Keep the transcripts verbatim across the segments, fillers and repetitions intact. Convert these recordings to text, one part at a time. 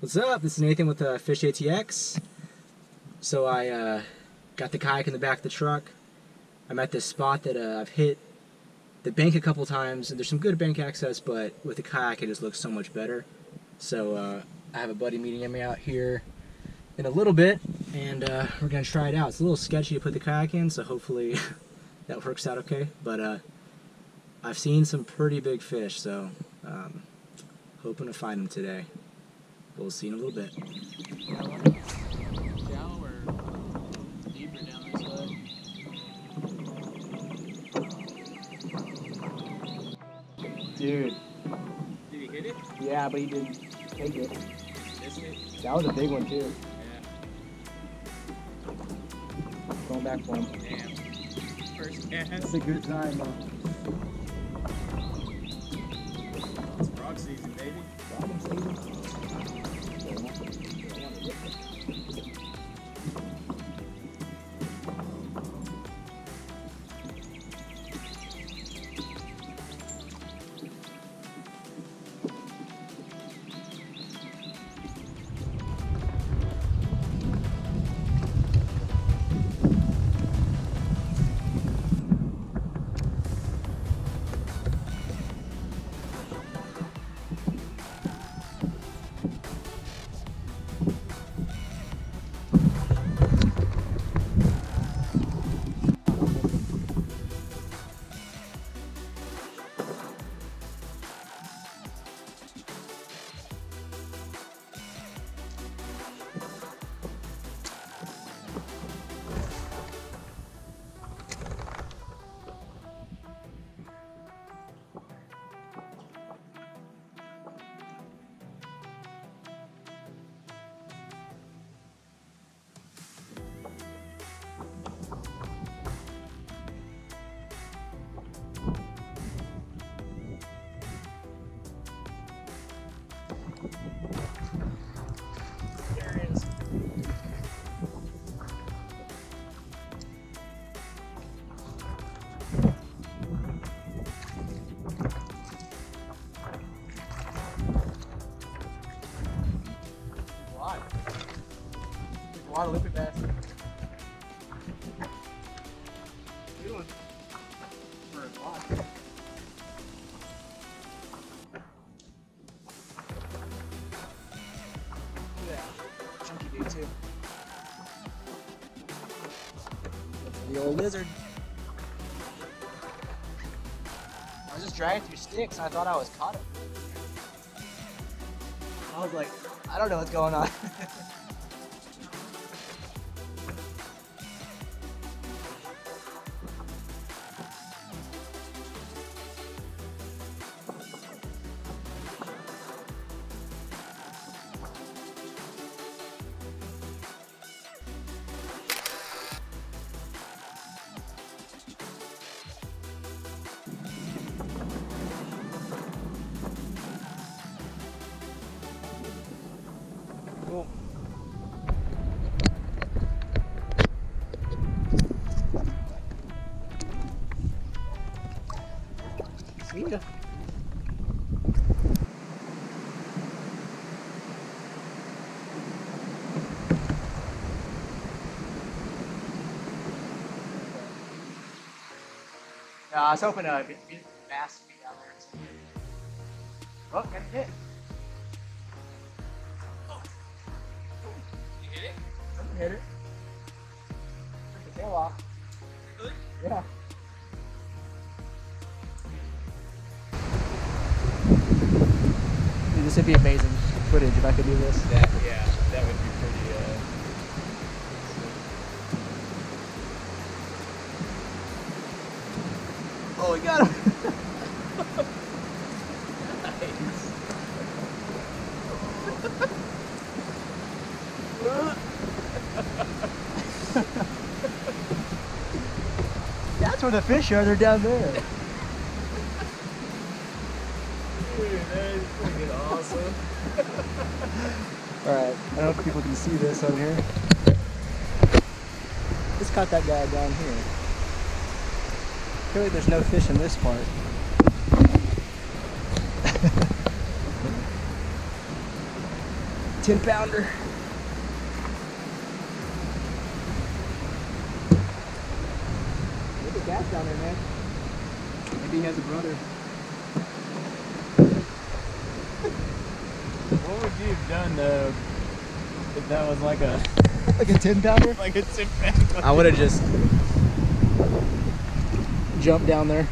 What's up? This is Nathan with uh, Fish A T X. So I uh, got the kayak in the back of the truck. I'm at this spot that uh, I've hit the bank a couple times, and there's some good bank access, but with the kayak it just looks so much better. So uh, I have a buddy meeting me out here in a little bit, and uh, we're going to try it out. It's a little sketchy to put the kayak in, so hopefully that works out okay. But uh, I've seen some pretty big fish, so um, hoping to find them today. We'll see in a little bit. Shallow or deeper down this way? Dude. Did he hit it? Yeah, but he didn't take it. Missed it? That was a big one too. Yeah. Going back for him. Damn. First cast. That's a good time though. It's frog season, baby. Frog season. There it is. A lot. A lot of liquid bass. Good one. For a lot. Chunky dude too. The old lizard. I was just dragging through sticks and I thought I was caught. I was like, I don't know what's going on. Cool. See ya. Uh, I was hoping a uh, bass would be down there. Oh, got a hit. You hit it? I hit it. Took the tail off. Really? Yeah. Dude, this would be amazing footage if I could do this. That, yeah, that would be pretty, uh... Oh, we got him! nice. That's where the fish are, they're down there. Dude, that is freaking awesome. Alright, I don't know if people can see this on here. Just caught that guy down here. I feel like there's no fish in this part. ten pounder. Look at Catch down there, man. Maybe he has a brother. What would you have done though if that was like a Like a ten pounder? like a ten pounder? I would have just jumped down there.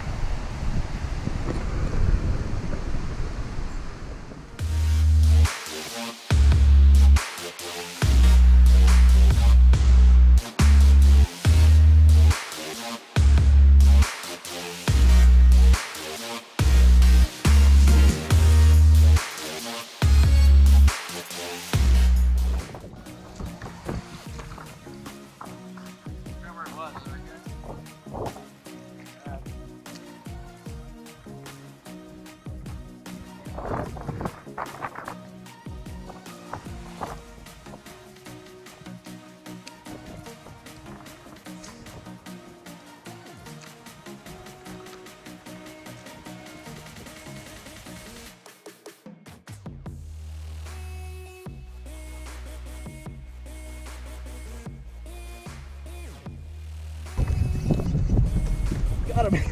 Got him.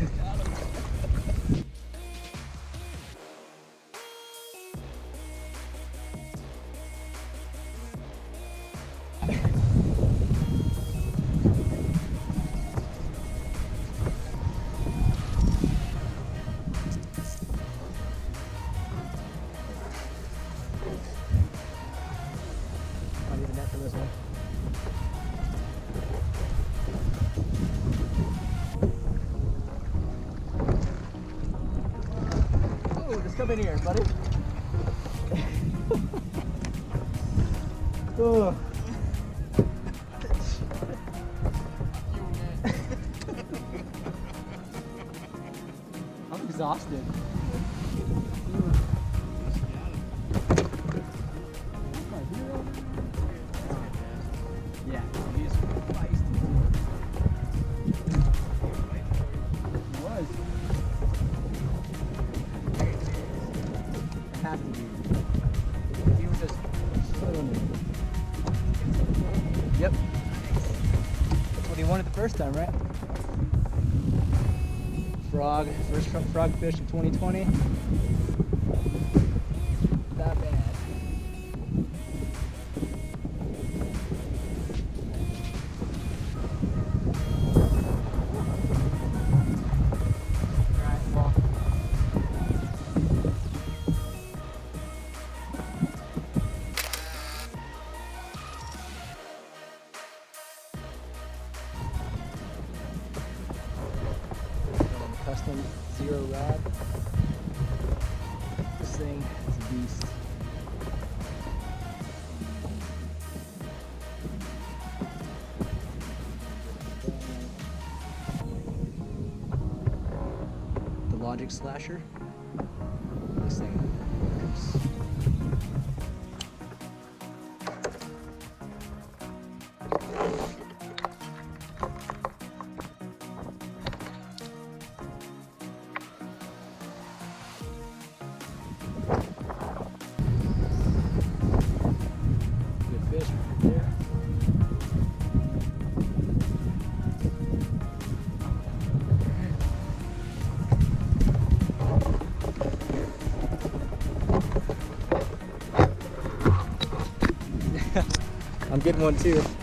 I need a net for this one. Just come in here, buddy. Oh. I'm exhausted. Yeah, he's feisty. He was. Have to be. He was just killing me. Yep. That's what he wanted the first time, right? Frog, first frog fish of twenty twenty. Not bad. Custom zero rod. This thing is a beast. The Logic Slasher. This thing is fish right there. I'm getting one too.